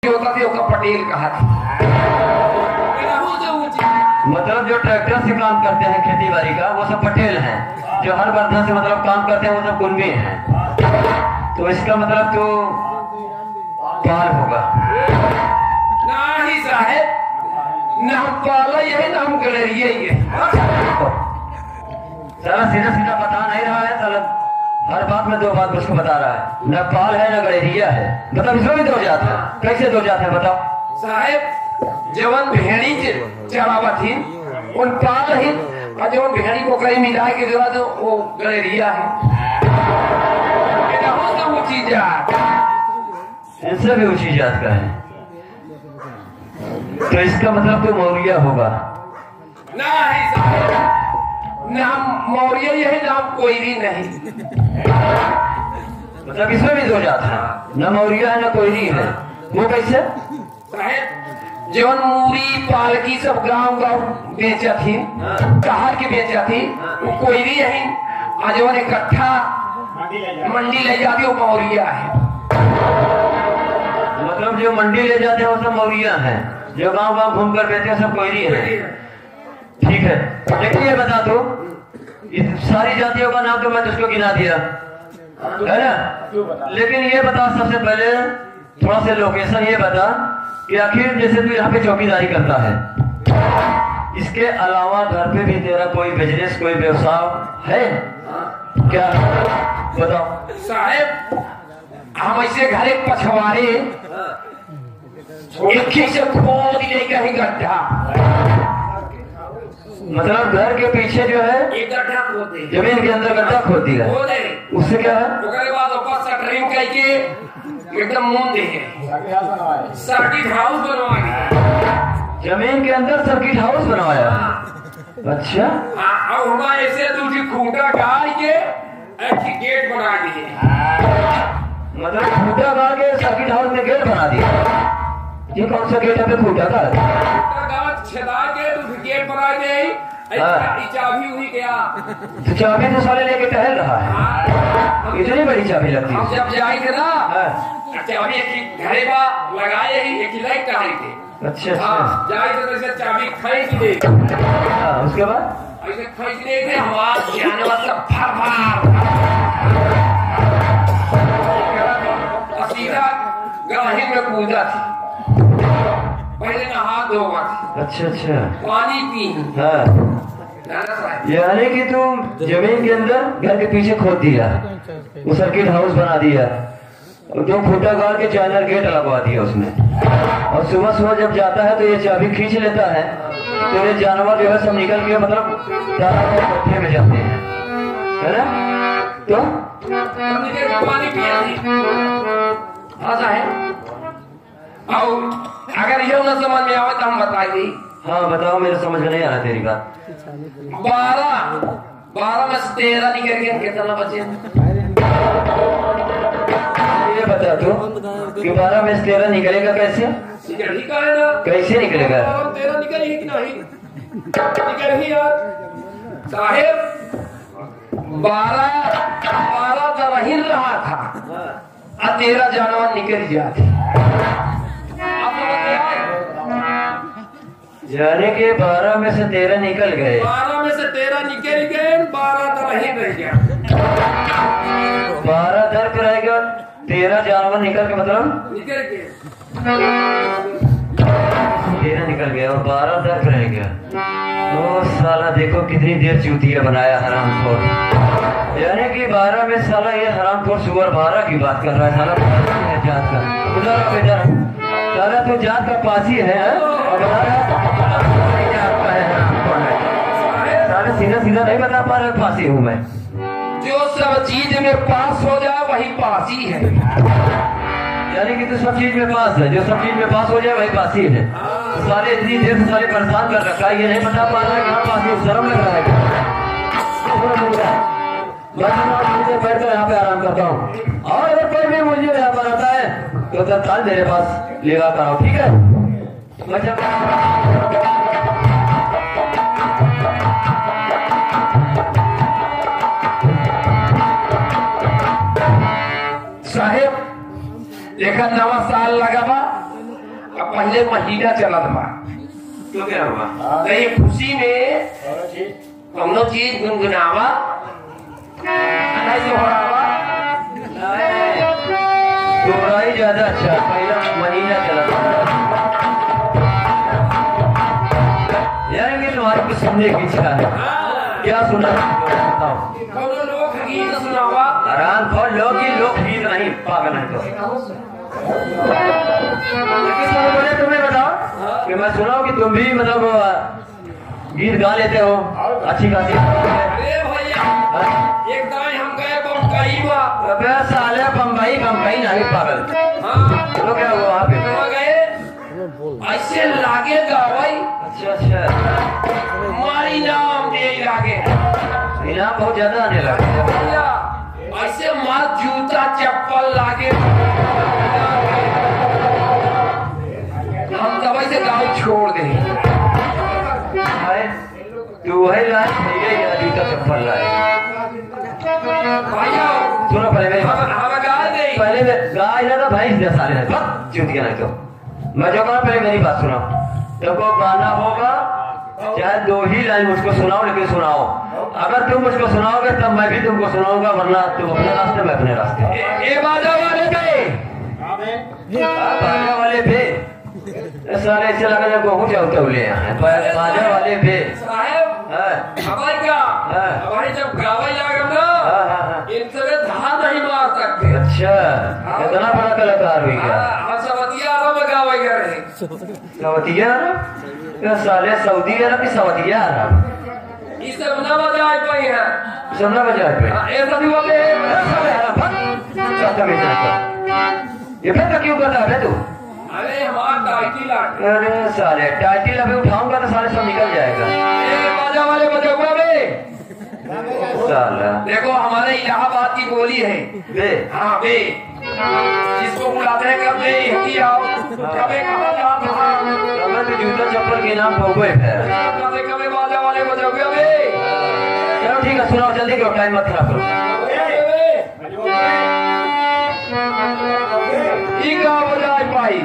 होता थी उसका पटेल कहा था। मतलब जो ट्रैक्टर से काम करते हैं खेती बाड़ी का वो सब पटेल हैं, जो हर वर्धा से मतलब काम करते हैं वो सब कुंभी हैं। तो इसका मतलब तो पाल होगा। नहीं साहब, नाम पाला यही, नाम गलेरिया ही है। साला सीधा सीधा बता नहीं रहा है, साला हर बात में दो बात उसको बता रहा है। न पाल है न गलेरिया है। मतलब इसमें भी दो जात है। कैसे दो जात है बताओ साहब? जवन भेड़ी चरावा थी उन पाल ही, और जवन भेड़ी को कहीं मिला के जो है वो गलेरिया है। ऊंची जात, इनसे भी ऊंची जात का है। तो इसका मतलब तो मौर्य होगा। नहीं साहब, नाम मौर्य यही, नाम कोई भी नहीं। मतलब इसमें भी दो जात है, न मौर्य है न कोयरी है। वो कैसे साहब? जवन मूरी पालकी सब गांव गांव बेचा थी, कहार के बेचा थी, वो कोयरी यही। आज जवन इकट्ठा मंडी ले जाती वो मौर्य है। मतलब जो मंडी ले जाते हैं वो सब मौर्य हैं, जो गांव गांव घूम कर बेचते हैं सब कोयरी है। ठीक है, लेकिन ये बता दो, इस सारी जातियों का नाम तो मैं तुझको गिना दिया है ना, लेकिन ये बता सबसे पहले थोड़ा सा लोकेशन ये बता कि आखिर जैसे तू यहाँ पे चौकीदारी करता है, इसके अलावा घर पे भी तेरा कोई बिजनेस कोई व्यवसाय है क्या? बताओ साहब। हम ऐसे घरे पछवाड़े एक ही से खोद ले कहीं गड्ढा, मतलब घर के पीछे जो है एक गड्ढा खोदे, जमीन के अंदर गड्ढा खोद दिया, उससे क्या है? उसके बाद ऊपर शटरिंग करके एकदम मून दे सर्किट हाउस बनवा, जमीन के अंदर सर्किट हाउस बनवाया। अच्छा, और वहाँ ऐसे दूसरी खूंटा गाड़ के एक गेट बना दिए। मतलब खूंटा गाड़ के सर्किट हाउस में गेट बना दिया। ये कौन सा गेट है? खूंटा का छेदा के गेट बना दे। चाबी हुई गया तो चाबी तो साले लेके टहल रहा है। इतनी बड़ी चाबी लगती है। हम जब जाएंगे ना चाबी एक घरे में लगाए ही एक लाइट का थे। अच्छा जाए तो ऐसे चाबी खींच दे। उसके बाद ऐसे खींचने के हवा जानवर सब फर फर सीधा गवाही में कूदा थी। पहले नहा धोवा थी। अच्छा अच्छा, पानी पी। हाँ, यानी कि तुम जमीन के अंदर घर के पीछे खोद दिया, वो सर्किट हाउस बना दिया, दो खूंटा गाड़ के चैनल गेट लगवा दिया उसमें, और सुबह सुबह जब जाता है तो ये चाबी खींच लेता है, तो ये जानवर जो है सब निकल के मतलब दाना के पट्टे में जाते हैं, है ना? तो पानी पिया ऐसा है। और अगर ये न समझ में आवे तो हम बताइए। हाँ बताओ, मेरे समझ में नहीं आ रहा तेरी बात। 12 में से 13 निकल गए, कितना बचे? ये बता दो कि 12 में से 13 निकलेगा कैसे? कैसे निकलेगा? 13 निकल ही कि नहीं निकल ही यार साहेब। 12 तो रही रहा था और 13 जानवर निकल जाते। यानी कि 12 में से 13 निकल गए। 12 में से 13 निकल गए, 12 तो रही रह गया। 12 दर्द रहेगा, 13 जानवर निकल के मतलब निकल गए, 13 निकल गया और 12 दर्द रह गया। ओ साला देखो कितनी देर चूतिया बनाया हरामखोर। यानी कि 12 में साला ये हरामखोर सुअर 12 की बात कर रहा है। साला जात का उधर इधर, साला तू जात का पासी है और बता रहा साले सीधा सीधा नहीं बता पा रहे पासी हूँ मैं। जो सब चीज में पास हो जाए वही पासी है। यानी कि तू सब चीज में पास है, जो सब चीज में पास हो जाए वही पासी है। साले इतनी देर से साले परेशान कर रखा है, ये नहीं बता पा रहा है कहाँ पासी। शर्म लग रहा है। मैं बैठ कर यहाँ पे आराम करता हूँ, और अगर कोई भी मुझे यहाँ पर आता है तो तत्काल मेरे पास लेगा कराओ, ठीक है? साहेब एक नवा साल लगा बा, अब पहले महीना चलत बा तो क्या हुआ? तो ये खुशी में कौनो चीज गुनगुनावा नहीं दोहरावा। दोहराई ज्यादा अच्छा, पहला महीना चला यार। कि तुम्हारी कुछ सुनने की इच्छा है, क्या सुना बताओ? कौनो लोकगीत सुनावा। आराम खोल, लोकगीत नहीं, पागल है तो बोले तुम्हें बताओ कि मैं सुना कि तुम भी मतलब गीत गा लेते हो अच्छी खासी। अरे भैया एक दाई हम गए बम्बई में। साले बम्बई नहीं पागल। हाँ तो क्या हुआ वहाँ पे? वहाँ गए ऐसे लागे गावई। अच्छा मारी नाम दे लागे, इनाम बहुत ज्यादा आने लगा। भैया ऐसे मार जूता चप्पल लागे। हम दवाई से गाँव छोड़ दे। तू वही लाए जूता चप्पल लाए। भैया सुनो पहले मेरी बात, हम गा दे। पहले गाय ना तो भैंस दे साले ने चूतिया नहीं तो मैं जो कहूँ पहले मेरी बात सुनो। देखो गाना होगा चाहे 2 ही लाइन मुझको सुनाओ, लेकिन सुनाओ। अगर तुम मुझको सुनाओगे तब मैं भी तुमको सुनाऊंगा, वरना तुम अपने रास्ते मैं अपने रास्ते। ये बाजा वाले पे बाजा वाले पे सारे ऐसे लगा जब बहुत जाते बोले बाजा वाले पे साहब हमारे क्या हमारे जब गावा लागम ना इनसे धान नहीं मार सकते। अच्छा इतना बड़ा कलाकार हुई क्या? हम सवतिया में गावा गए रहे। सवतिया साले सऊदी अरब की सवतिया अरब इससे ना बजा पाई है, सुनना बजा पे ऐसा भी बोले ये फिर क्यों करता है तू? अरे हमारा टाइटिल अरे साले टाइटिल अभी उठाऊंगा तो साले सब निकल जाएगा। बाजा वाले बजा बे साला देखो हमारे इलाहाबाद की बोली है बे। हाँ बे, जिसको बुलाते हैं कब बे हटी आओ, कबे कहा जात हाँ तो जूता चप्पल के नाम भोगो है। कबे कबे बाजा वाले बजाओगे बे। चलो ठीक है सुनाओ जल्दी करो, टाइम मत खराब करो। ईगा बजाई पाई,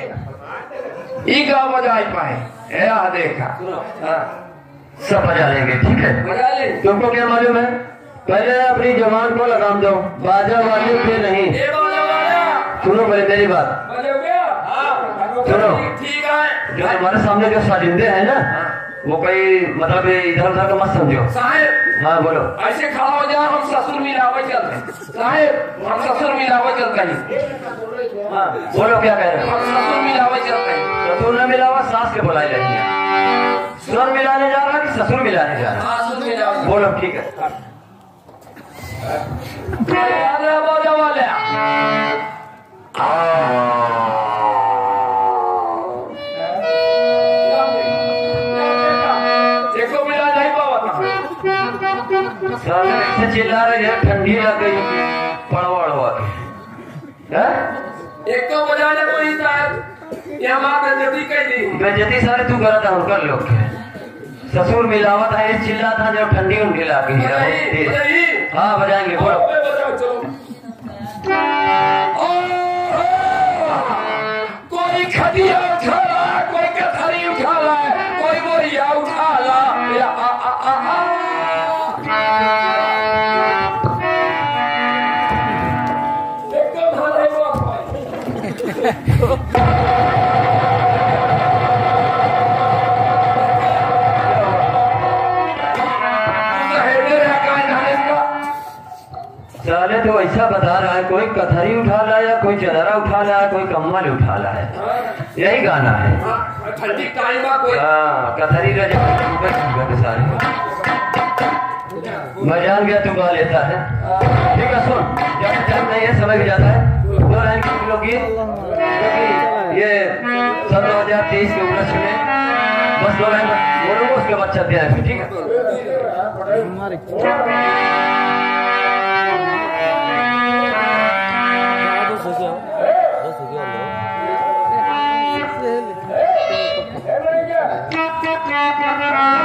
ईगा बजाई पाए या देखा सब बजा लेंगे ठीक है। बजा ले। तुमको क्या मालूम है? पहले अपनी जवान को लगाम दो, बाजा वाले पे नहीं। ये बाजा वाला सुनो पहले मेरी बात बजाओगे? हाँ सुनो। ठीक है। जो हमारे सामने जो साजिंदे हैं ना वो कोई मतलब इधर उधर का मत समझो। साहेब हाँ बोलो। ऐसे खड़ा हो जाए हम ससुर मिलावे चलते। साहेब हम ससुर मिलावे चलते हैं। हाँ बोलो क्या कह रहे हो? हम ससुर मिलावे चलते हैं। ससुर ने मिलावा सास के बुलाई रही है। सुर मिलाने जा रहा कि ससुर मिलाने जा रहा? ससुर मिलावे। बोलो ठीक है। बाजा वाले देखो मिला नहीं पावा साले ऐसे चिल्ला रहे हैं ठंडी लग गई पड़वा अड़वा के। एक तो बजाने को ही शायद ये हमारा बेइज्जती कर दी। बेइज्जती सारे तू करता हूँ कर लोग के ससुर मिलावत है चिल्ला था जब ठंडी उंडी ला गई। हाँ बजाएंगे बोलो। कोई खदिया उठा ला, कोई कथरी उठा ला, कोई बोरिया उठा ला या एकदम भाले साले तो ऐसा बता रहा है कोई कथरी उठा लाया, कोई चदरा उठा लाया, कोई कम्मल उठा लाया। यही गाना है। ठंडी टाइम में कोई कथरी सारे मैं जान गया तू गा लेता है। ठीक है सुन जब टाइम नहीं है समय भी जाता है 2 लाइन की लोगी ये 2023 के उपलक्ष्य में बस 2 लाइन बोलूंगा उसके बाद चलते हैं ठीक है।